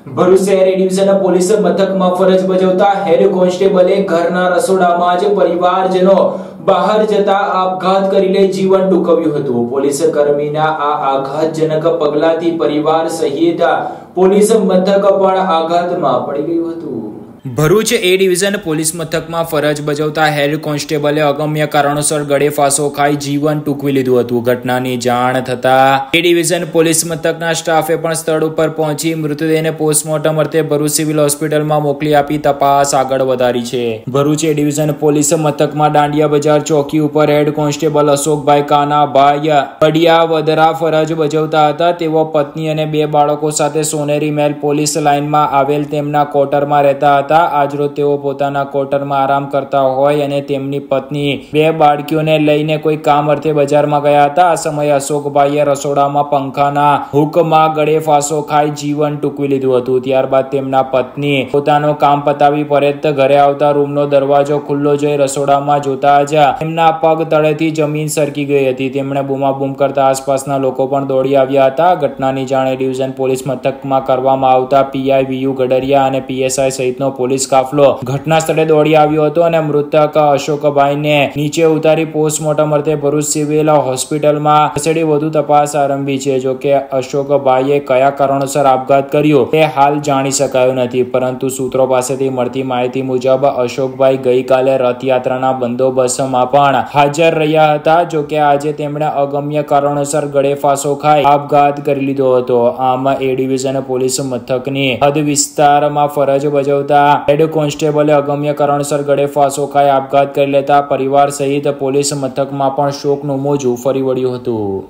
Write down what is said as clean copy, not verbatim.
ભરૂચ શહેર એ division police મથકમાં ફરજ બજાવતા હેડ કોન્સ્ટેબલે ઘરના રસોડામાં જ પરિવારજનો બહાર જતા આપઘાત કરીને જીવન ટૂંકાવ્યું હતું। પોલીસ કર્મીના આ આઘાતજનક પગલાથી પરિવાર સહિત પોલીસ મથક પણ આઘાતમાં પડી ગયું હતું। ભરૂચ એ ડિવિઝન પોલીસ મથકમાં ફરજ બજાવતા હેડ કોન્સ્ટેબલે અગમ્ય કારણોસર ગળે ફાંસો ખાઈ જીવન ટૂંકવી લીધું હતું। ઘટનાની જાણ થતા એ ડિવિઝન પોલીસ મથકના સ્ટાફે પણ સ્થળ ઉપર પહોંચી મૃતદેહને પોસ્ટમોર્ટમ અર્થે ભરૂચ સિવિલ હોસ્પિટલમાં મોકલી આપી તપાસ આગળ વધારી છે। ભરૂચ એ ડિવિઝન પોલીસ મથકમાં દાંડિયા બજાર ચોકી ઉપર હેડ કોન્સ્ટેબલ અશોકભાઈ કાનાભાઈ પડિયાવદરા ફરજ બજાવતા હતા। તેઓ પત્ની અને 2 બાળકો સાથે સોનેરી મહેલ પોલીસ લાઇનમાં આવેલ તેમના ક્વાર્ટરમાં રહેતા હતા। આજરોજ તેઓ પોતાના ક્વાર્ટરમાં આરામ કરતા હોય અને તેમની પત્ની 2 બાળકીઓને લઈને કોઈ કામ અર્થે બજારમાં ગયા હતા। આ સમયે અશોકભાઈએ રસોડામાં પંખાના હુકમાં ગળે ફાંસો ખાઈ જીવન ટૂંકવી લીધું હતું। ત્યારબાદ તેમના પત્ની પોતાનું કામ પતાવી પરત ઘરે આવતા રૂમનો દરવાજો ખુલ્લો જોઈ રસોડામાં જોતા જ તેમના પગ તળેથી જમીન સરકી ગઈ હતી। તેમણે બૂમાબૂમ કરતા આસપાસના લોકો પણ દોડી આવ્યા હતા। ઘટનાની જાણ ડિવિઝન પોલીસ મથકમાં કરવામાં આવતા પીઆઈ વીયુ ગડરિયા અને પીએસઆઈ સહિતનો પોલીસ કાફલો ઘટના સ્થળે દોડી આવ્યો હતો અને મૃતક અશોકભાઈને નીચે ઉતારી પોસ્ટમોર્ટમ અર્થે ભરૂચ સિવિલ હોસ્પિટલમાં ખસેડી વધુ તપાસ આરંભી છે। જો કે અશોકભાઈએ કયા કારણોસર આપઘાત કર્યો તે હાલ જાણી શકાયું નથી, પરંતુ સૂત્રો પાસેથી મળતી માહિતી મુજબ અશોકભાઈ ગઈકાલે રથયાત્રાના બંદોબસ્તમાં પણ હાજર રહ્યા હતા। જો કે આજે તેમણે અગમ્ય કારણોસર ગળે ફાંસો ખાઈ આપઘાત કરી લીધો હતો। આમ એ ડિવિઝન પોલીસ મથકની હદ વિસ્તારમાં ફરજ બજાવતા હેડ કોન્સ્ટેબલે અગમ્ય કારણોસર ગળે ફાંસો ખાઈ આપઘાત કરી લેતા પરિવાર સહિત પોલીસ મથકમાં પણ શોકનું મોજું ફરી વળ્યું હતું।